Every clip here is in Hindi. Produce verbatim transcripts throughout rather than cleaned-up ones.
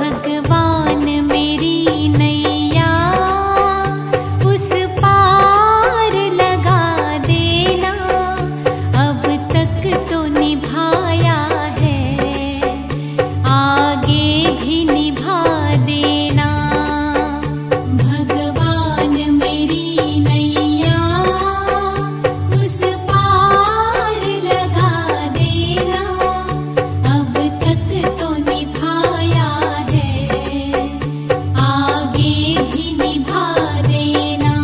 भगवान मेरी नैया उस पार लगा देना, अब तक तो निभाया है, आगे भी निभा देना। भगवान मेरी नैया उस पार लगा देना, अब तक तो निभाया है, आगे भी निभा देना।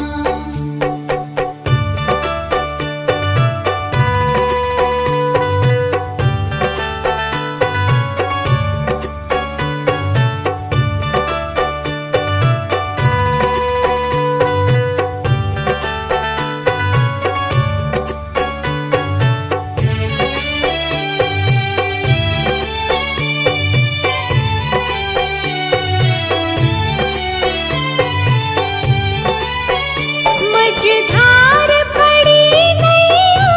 मझधार पड़ी नैया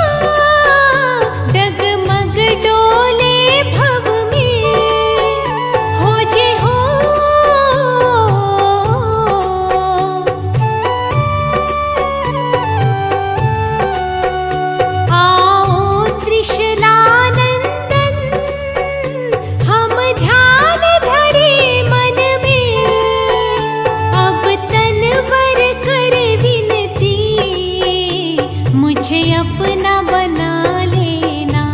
डगमग डोले भव में, हो जे हो आओ त्रिशलानंदन, हम ध्यान धरे मन में, अब तनवर करे विनती, मुझे अपना बना लेना।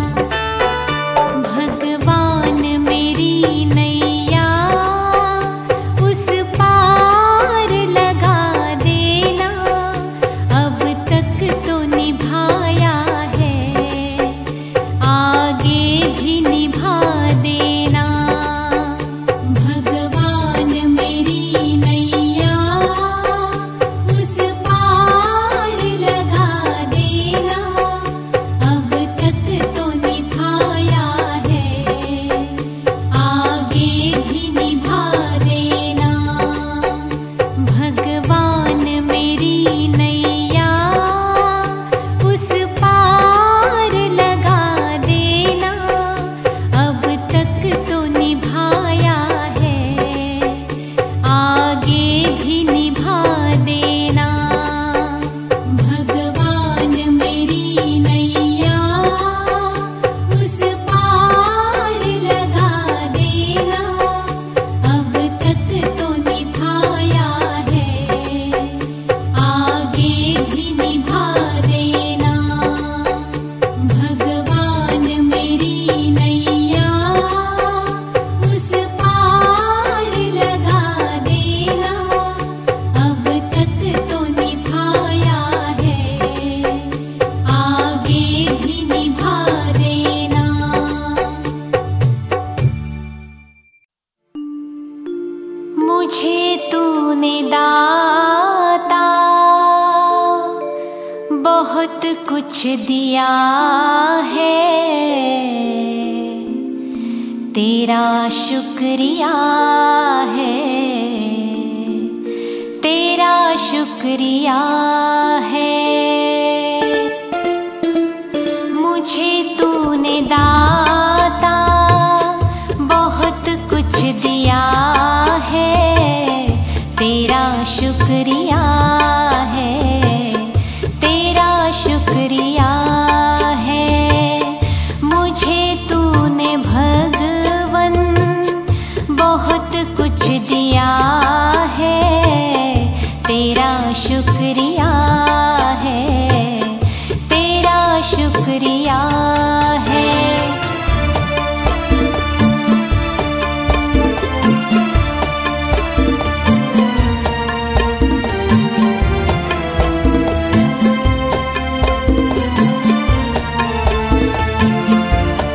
भगवान मेरी नैया उस पार लगा देना, अब तक तो निभाया है, आगे भी निभा देना। भगवान मेरी नैया उस पार लगा देना, अब तक तो निभाया है, आगे भी निभा देना। भगवान मेरी नैया उस पार लगा देना, अब तक तो निभाया है, आगे भी निभा देना। भगवान मेरी नैया उस पार लगा देना, अब तक तो निभाया है, आगे भी निभा देना। भगवान मेरी नैया उस पार लगा देना, अब तक तो निभाया है, आगे भी निभा देना। मुझे तूने दाता बहुत कुछ दिया है, तेरा शुक्रिया है, तेरा शुक्रिया है। मुझे तूने दाता बहुत कुछ दिया है, तेरा शुक्रिया है, तेरा शुक्रिया है। मुझे तूने भगवन बहुत कुछ दिया है, तेरा शुक्रिया है, तेरा शुक्रिया है।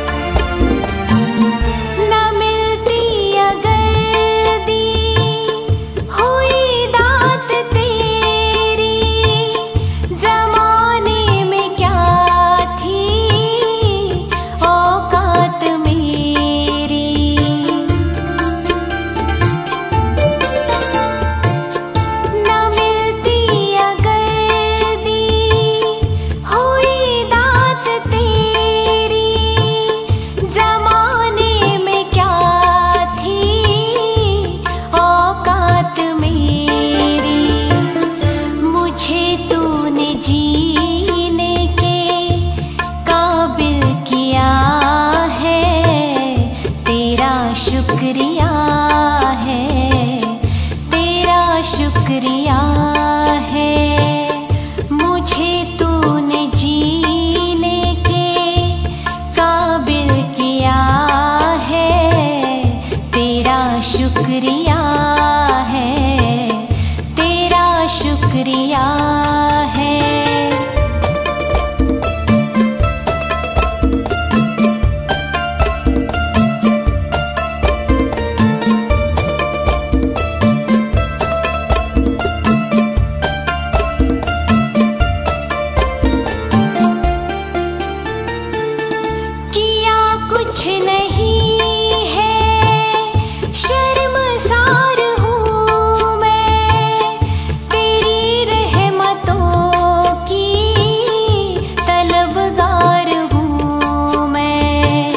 न मिलती अगर दी शुक्रिया है, तेरा शुक्रिया है। किया कुछ नहीं है, शर्मसार हूँ मैं, तेरी रहमतों की तलबगार हूँ मैं।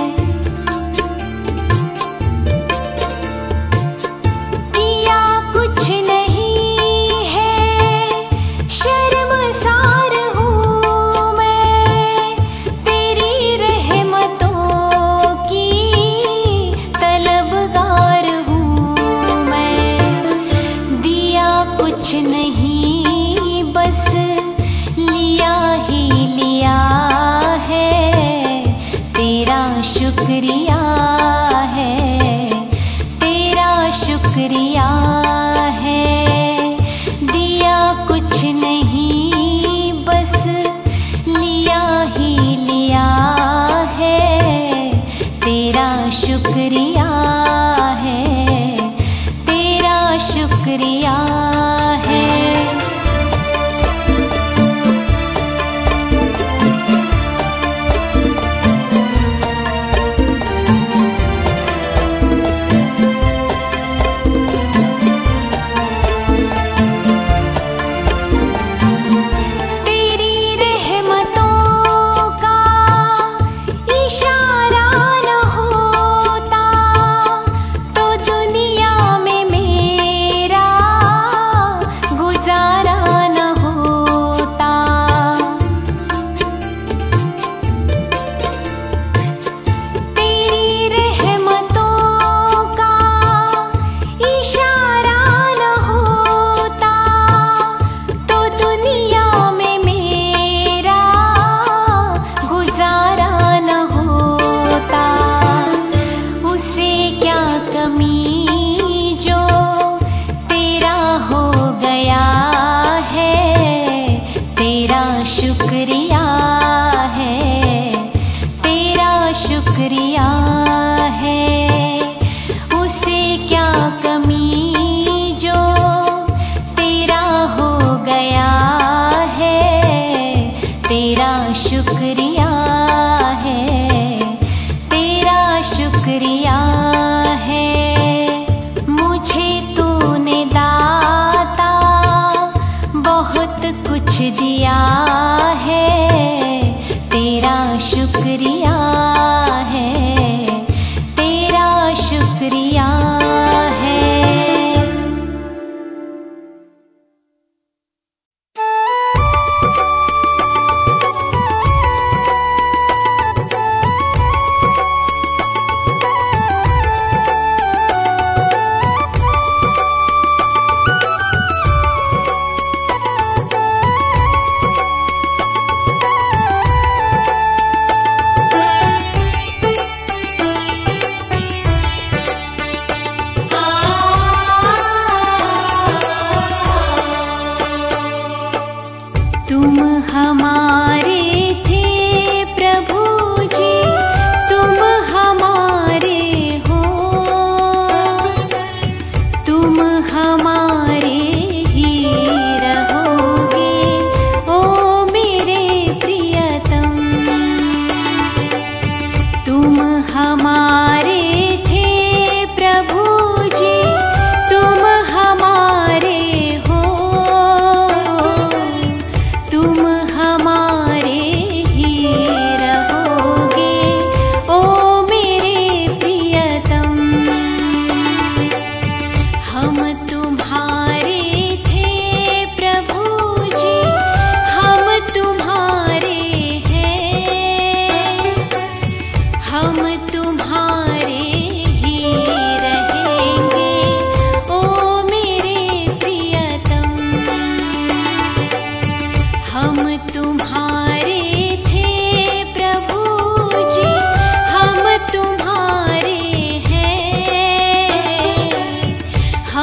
किया कुछ नहीं है, शर्मसार हूँ मैं, तेरी रहमतों की तलबगार हूँ मैं। दिया कुछ नहीं, बस लिया ही लिया है, तेरा शुक्रिया है, तेरा शुक्रिया है। दिया कुछ नहीं, बस लिया ही लिया है, तेरा शुक्रिया है, तेरा शुक्रिया है।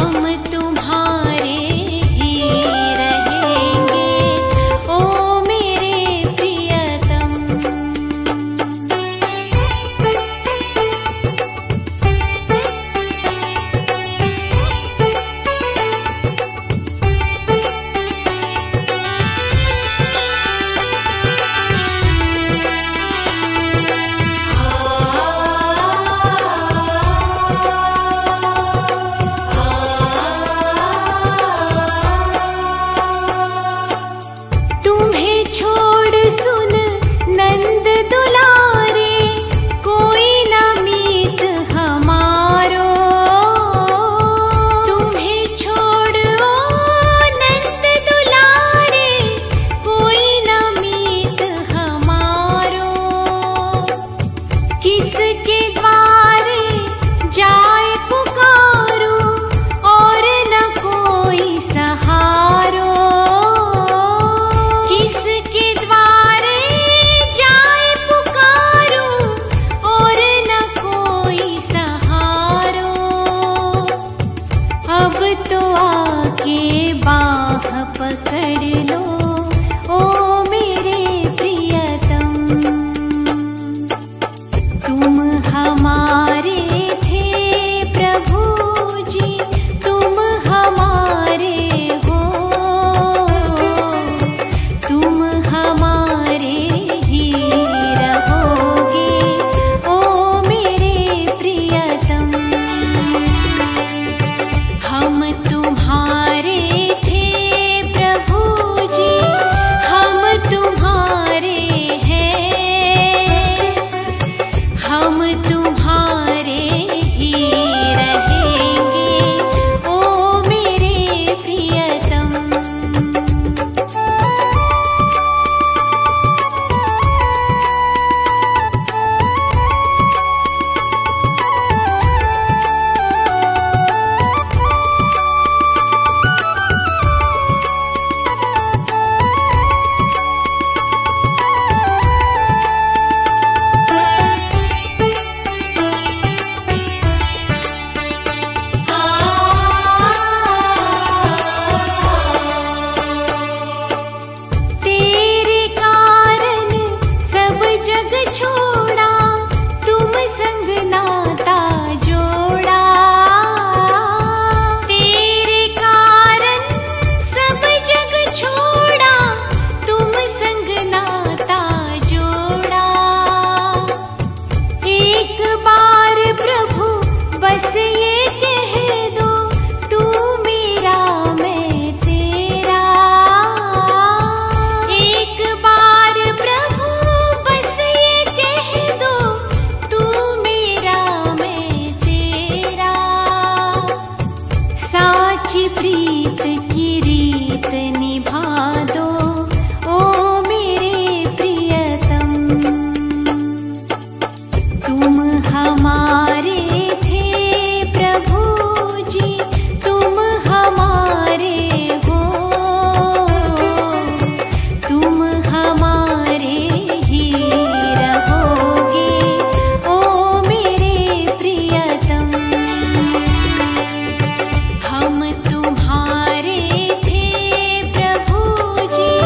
हम तुम्हारे थे प्रभु जी।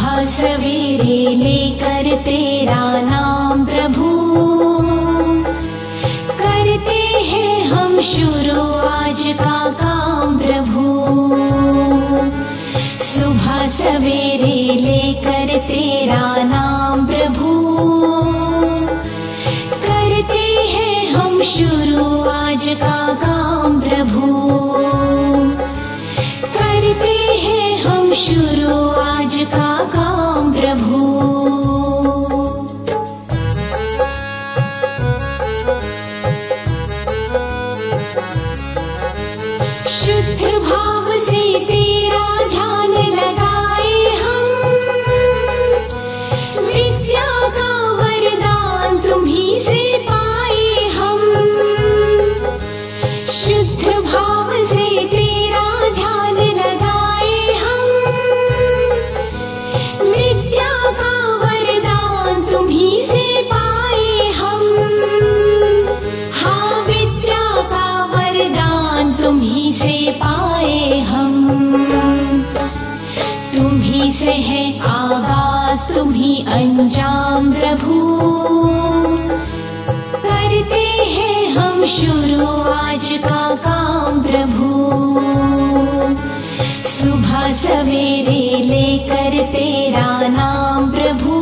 सुबह सवेरे लेकर तेरा नाम प्रभु, करते हैं हम शुरू आज का काम प्रभु। सुबह सवेरे लेकर तेरा नाम प्रभु, करते हैं हम शुरू आज का काम प्रभु, करते हैं हम शुरू आज का काम प्रभु। शुद्ध भाव से तेरा ध्यान लगाए हम, विद्या का वरदान तुम्हीं से पाए हम। शुद्ध भाव से तेरा ध्यान लगाए हम, विद्या का वरदान तुम्हीं से पाए हम। हाँ, विद्या का वरदान तुम्हीं से पाए हम। तुम्हीं से है आगाज तुम्हीं अंजाम प्रभु, करते हैं हम शुरू आज का काम प्रभु। सुबह सवेरे लेकर तेरा नाम प्रभु,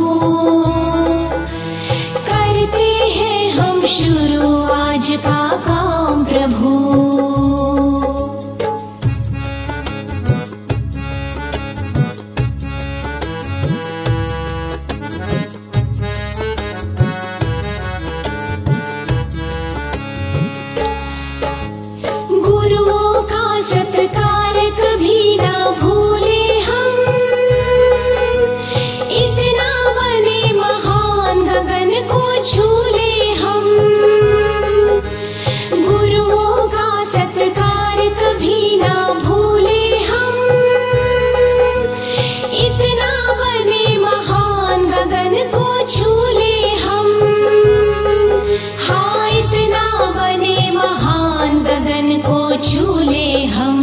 करते हैं हम शुरू आज का काम प्रभु। गुरुओं का सत्कार कभी ना भूले हम, इतना बने महान गगन को छू ले हम। गुरुओं का सत्कार कभी ना भूले हम, इतना बने महान गगन को छू ले हम। हाँ, इतना बने महान गगन को छू ले हम।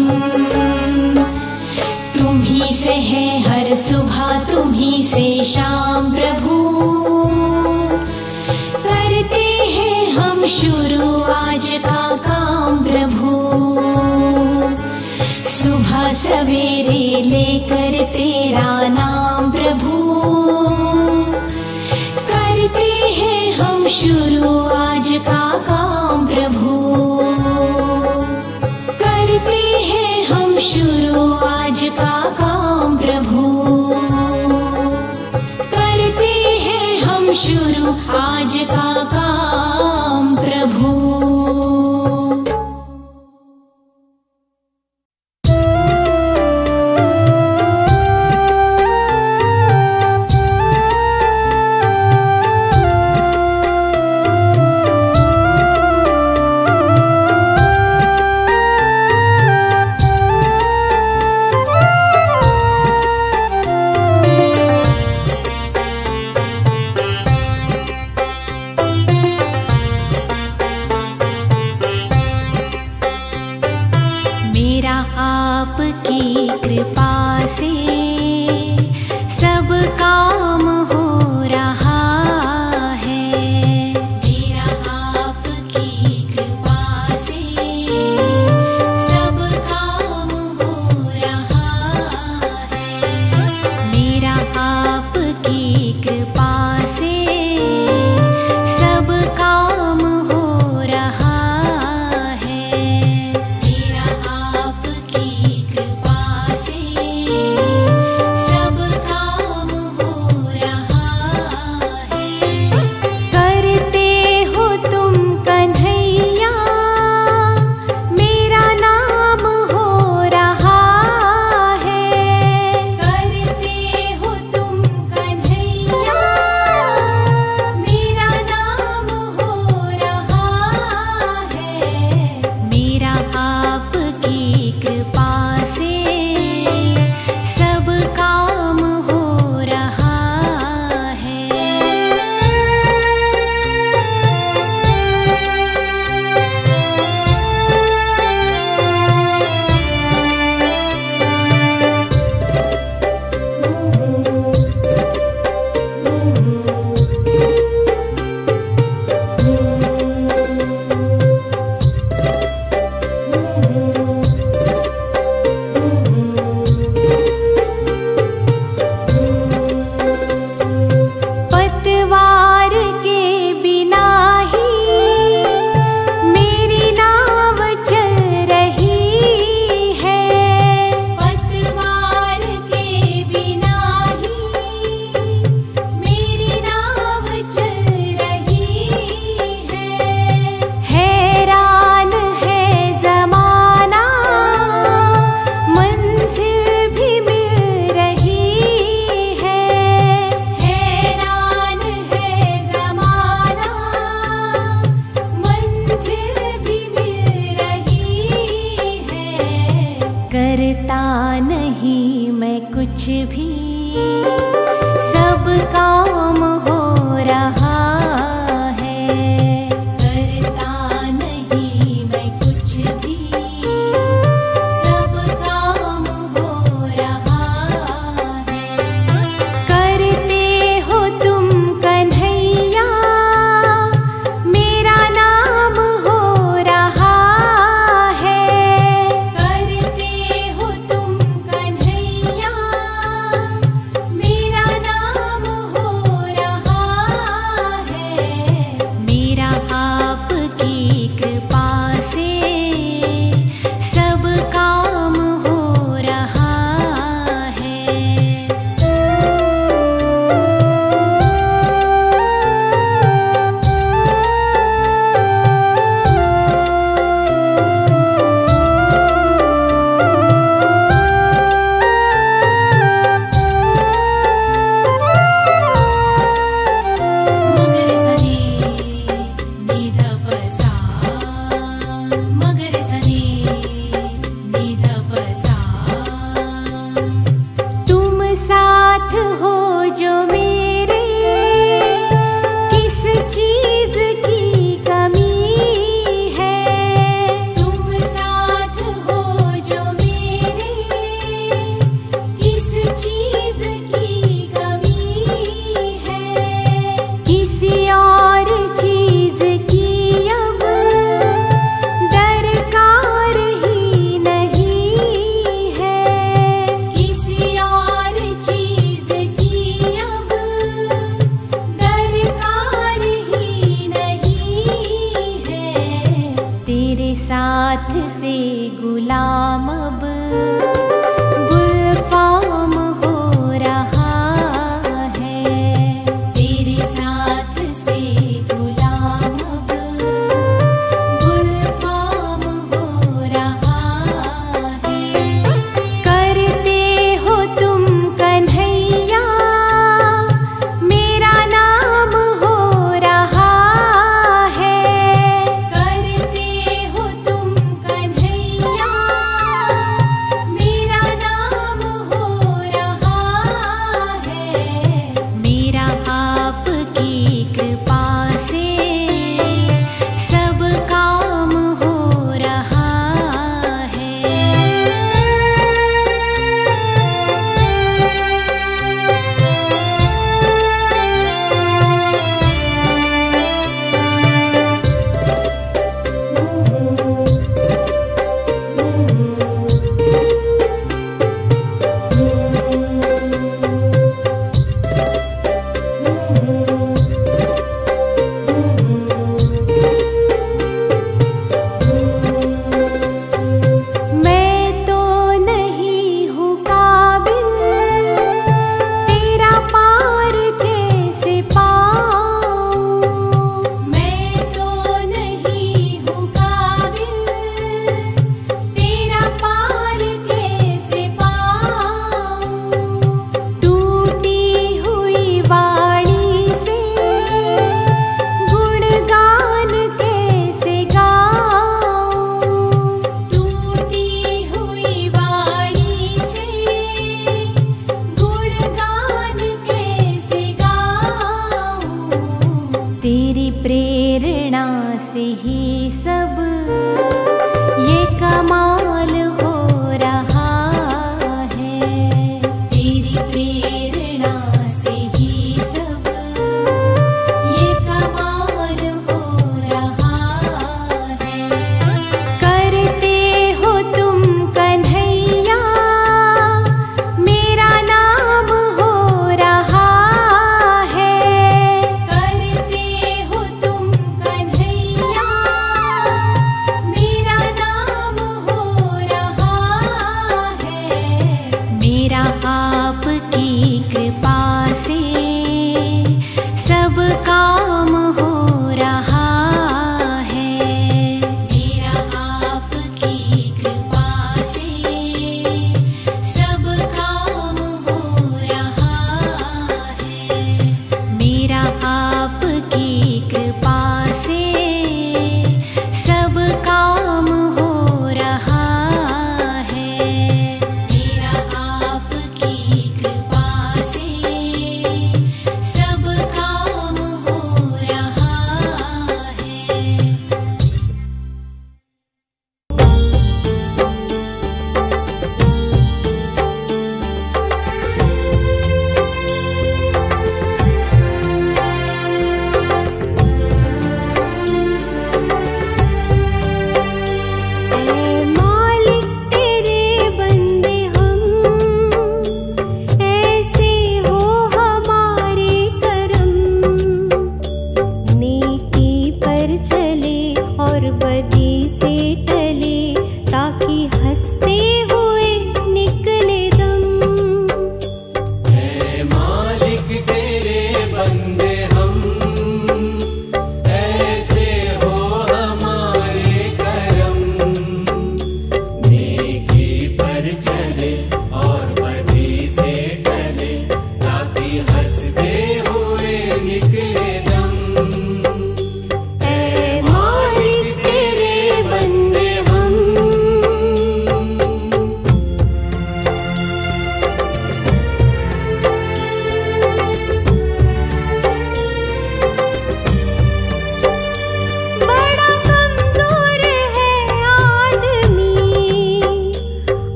तुम्हीं से है हर सुबह तुम्हीं से शाम प्रभु, करते हैं हम शुरू आज का काम प्रभु। सुबह सवेरे लेकर तेरा नाम प्रभु, करते हैं हम शुरू आज का काम प्रभु, करते हैं हम शुरू आज का काम प्रभु, करते हैं हम शुरू आज का काम प्रभु। कुछ भी, सब काम हो रहा है। करता नहीं मैं कुछ भी, सब काम हो रहा है। करते हो तुम कन्हैया, मेरा नाम हो रहा है। करते हो तुम कन्हैया, मेरा नाम हो रहा है। मेरा आपकी कृपा से सब काम हो रहा है। मगर सने निध बसा, मगर सने निध बसा। तुम साथ हो जो मेरे, किस चीज की कमी है। तुम साथ हो जो मेरे, किस चीज की कमी है। किसी और चीज की अब दरकार ही नहीं है। किसी और चीज की अब दरकार ही नहीं है। तेरे साथ से गुलाम अब गुलफाम हो रहा है। तेरे साथ से गुलाम अब गुलफाम हो रहा है। करते हो तुम कन्हैया, मेरा नाम हो रहा है। करते हो तुम कन्हैया,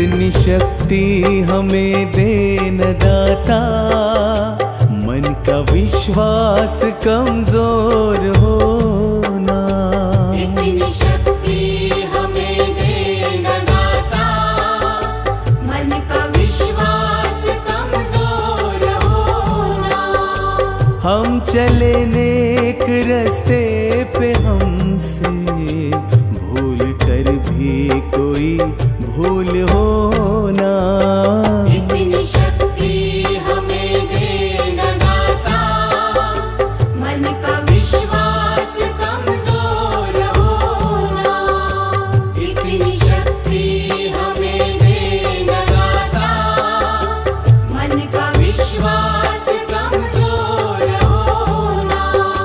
इतनी शक्ति हमें दे न दाता, मन का विश्वास कमजोर होना। इतनी शक्ति हमें दे न दाता, मन का विश्वास कमजोर होना। हम चले नेक रास्ते पे, हमसे भूल कर भी कोई भूल होना। इतनी शक्ति हमें दे न दाता, मन का विश्वास कमजोर होना। इतनी शक्ति हमें दे न दाता, मन का विश्वास कमजोर होना।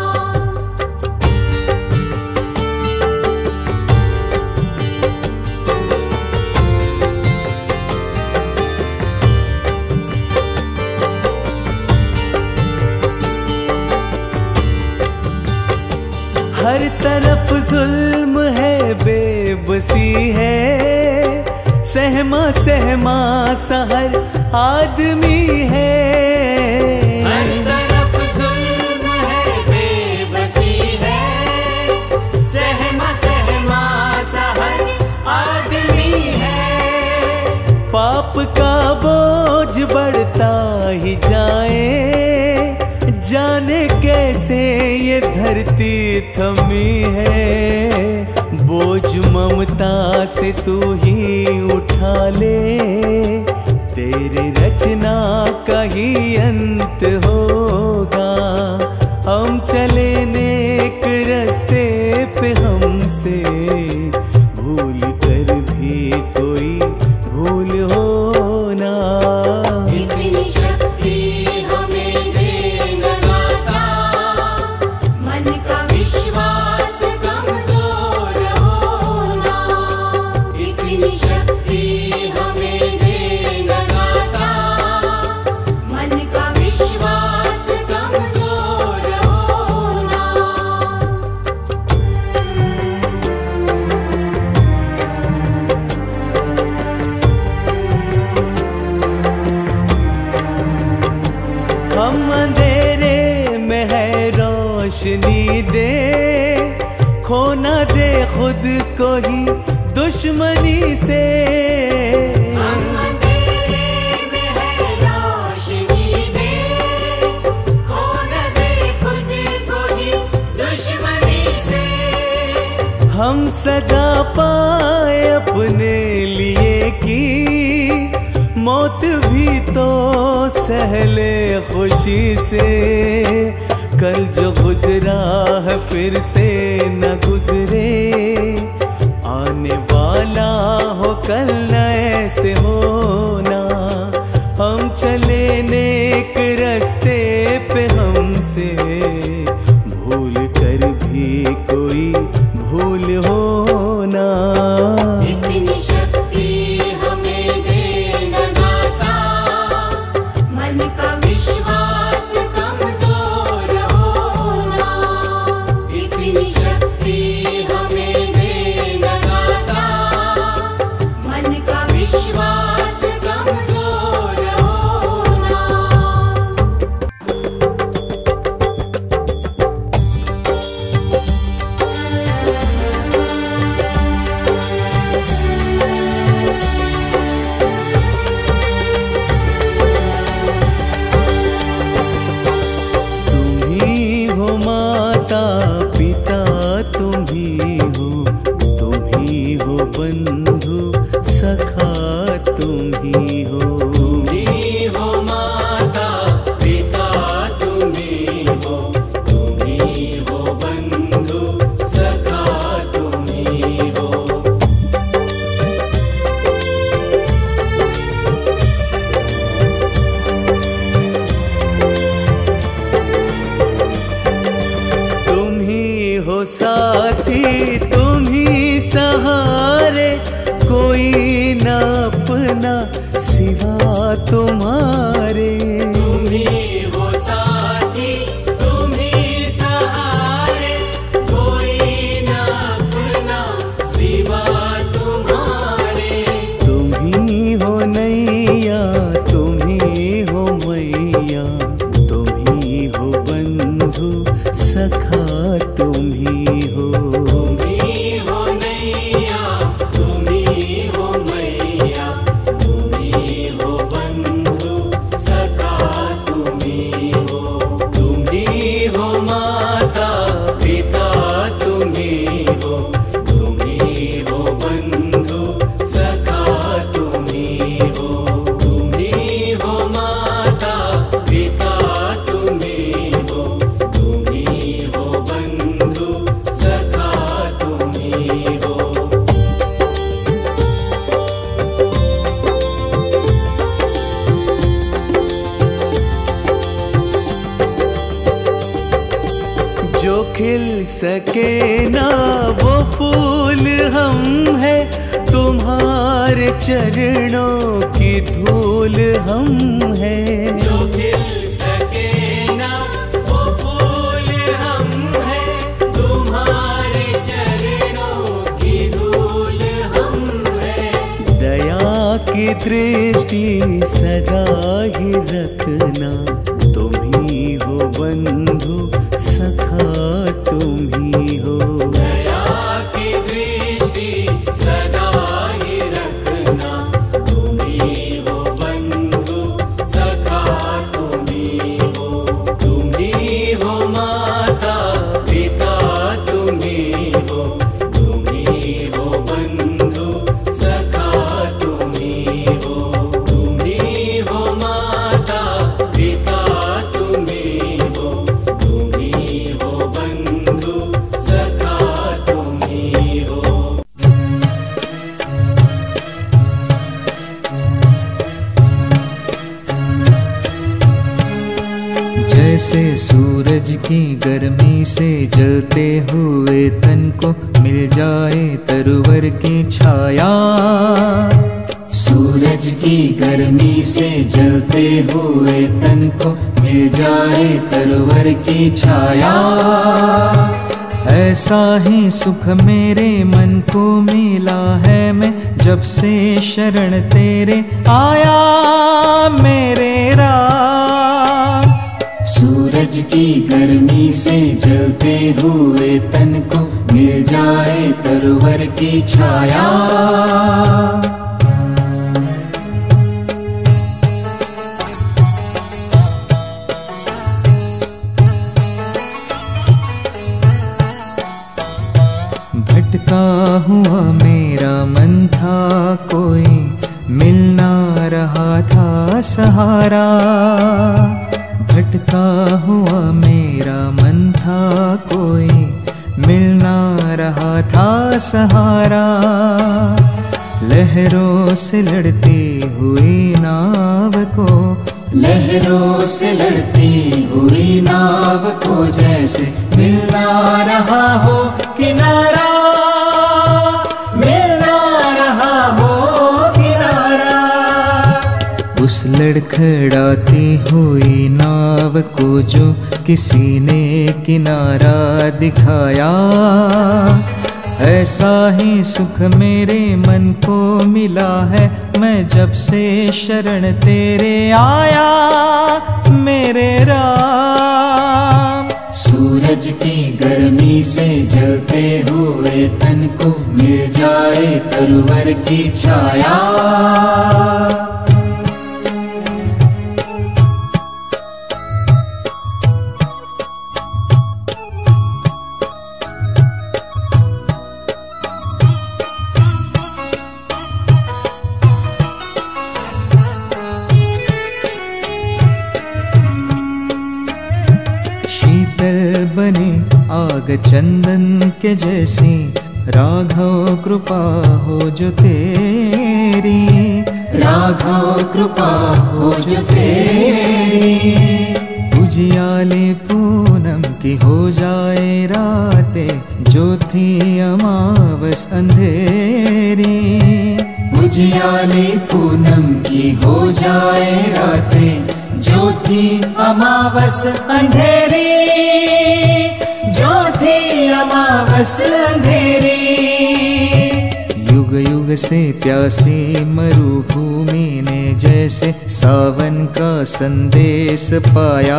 हर तरफ जुल्म है, बेबसी है, सहमा सहमा सा हर आदमी है। हर तरफ जुल्म है, बेबसी है, सहमा सहमा सा हर आदमी है। पाप का बोझ बढ़ता ही जाए, जाने कैसे ये धरती थमी है। बोझ ममता से तू ही उठा ले, तेरे रचना का ही अंत होगा। हम चले नेक रास्ते पे, हमसे भूल कर भी कोई भूल होना। इतनी शक्ति हमें दे न दाता, मन का विश्वास कमजोर होना। इतनी शक्ति हमें दे न दाता, मन का विश्वास कमजोर होना। हम अंधेरे में है रोशनी दे, खोना दे खुद को ही दुश्मनी से। हम अंधेरे में है रोशनी दे, खो न दे खुद को ही दुश्मनी से। हम सजा पाए अपने लिए की, मौत भी तो सहले खुशी से। कल जो गुजरा है फिर से न गुजरे, आने वाला हो कल न ऐसे होना। हम चले नेक रास्ते पे, हमसे भूल कर भी कोई भूल होना। इतनी शक्ति हमें दे न दाता, मन का विश्वास कमजोर होना। इतनी शक्ति हमें दे न दाता, मन का विश्वास कमजोर होना। खिल सके ना वो फूल हम है, तुम्हारे चरणों की धूल हम है। जो खिल सके ना वो फूल हम है, तुम्हारे चरणों की धूल हम है। दया की दृष्टि सदा ही रखना, तुम ही हो बंधु सखा तुम ही हो। दया की दृष्टि सदा ही रखना, तुम ही हो बंधु सखा तुम ही हो। तुम ही हो माता पिता तुम ही हो, तुम ही हो बंधु सखा तुम ही हो। तुम ही हो माता पिता तुम ही हो, तुम ही हो बंधु सखा तुम ही हो। जैसे सूरज की गर्मी से जलते हुए तन को मिल जाए तरवर की छाया। सूरज की गर्मी से जलते हुए तन को मिल जाए तरवर की छाया। ऐसा ही सुख मेरे मन को मिला है, मैं जब से शरण तेरे आया मेरे राम। सूरज की गर्मी से जलते हुए तन को मिल जाए तरवर की छाया। भटका हुआ मेरा मन था, कोई मिल ना रहा था सहारा। भटका हुआ मेरा मन था, कोई मिल ना रहा था सहारा। लहरों से लड़ती हुई नाव को, लहरों से लड़ती हुई नाव को जैसे मिल ना रहा हो किनारा, मिल ना रहा हो किनारा। उस लड़खड़ाती हुई नाव को जो किसी ने किनारा दिखाया, ऐसा ही सुख मेरे मन को मिला है, मैं जब से शरण तेरे आया मेरे राम। सूरज की गर्मी से जलते हुए तन को मिल जाए तरवर की छाया। शीतल बने आग चंदन के जैसी, राघव कृपा हो जो तेरी, राघव कृपा हो जो तेरी। उजियाले पूनम की हो जाए रातें, जो थी अमावस अंधेरी। उजियाले पूनम की हो जाए रातें, जो थी अमावस अंधेरी, जो थी अमावस अंधेरी। युग युग से प्यासी मरुभूमि ने जैसे सावन का संदेश पाया,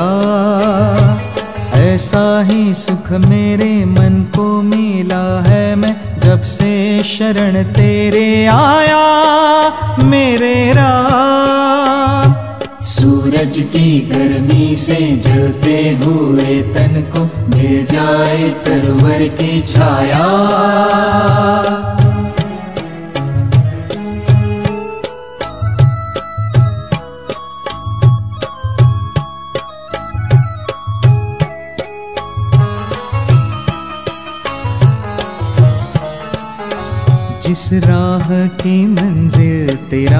ऐसा ही सुख मेरे मन को मिला है, मैं जब से शरण तेरे आया मेरे राम। सूरज की गर्मी से जलते हुए तन को मिल जाए तरवर की छाया। जिस राह की मंजिल तेरा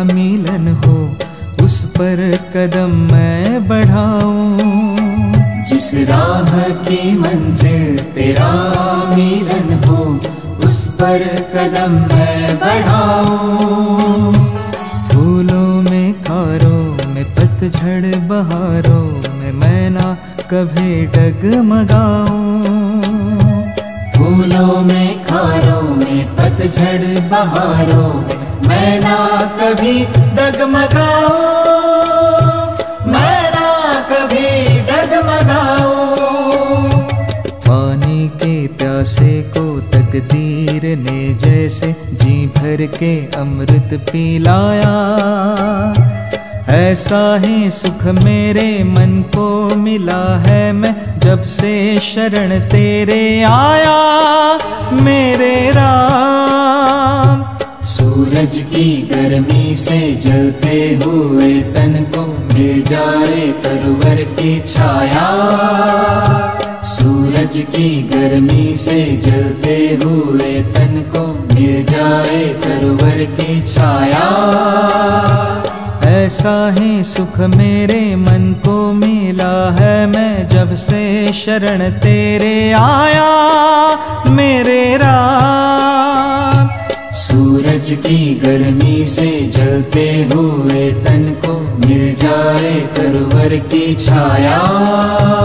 मिलन हो, उस पर कदम मैं बढ़ाऊं। जिस राह की मंजिल तेरा मिलन हो, उस पर कदम मैं बढ़ाऊं। फूलों में खारों में पतझड़ बहारों में मैं ना कभी डगमगाऊं। फूलों में खारों में पतझड़ बहारों में मैं ना कभी डगमगाऊं, मैं ना कभी डगमगाऊं। पानी के प्यासे को तकदीर ने जैसे जी भर के अमृत पिलाया, ऐसा ही सुख मेरे मन को मिला है मैं जब से शरण तेरे आया मेरे राम। सूरज की गर्मी से जलते हुए तन को मिल जाए तरवर की छाया, सूरज की गर्मी से जलते हुए तन को मिल जाए तरवर की छाया, ऐसा ही सुख मेरे मन को मिला है मैं जब से शरण तेरे आया मेरे राम। सूरज की गर्मी से जलते हुए तन को मिल जाए तरवर की छाया।